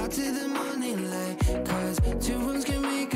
till the morning light. Cause two wrongs can make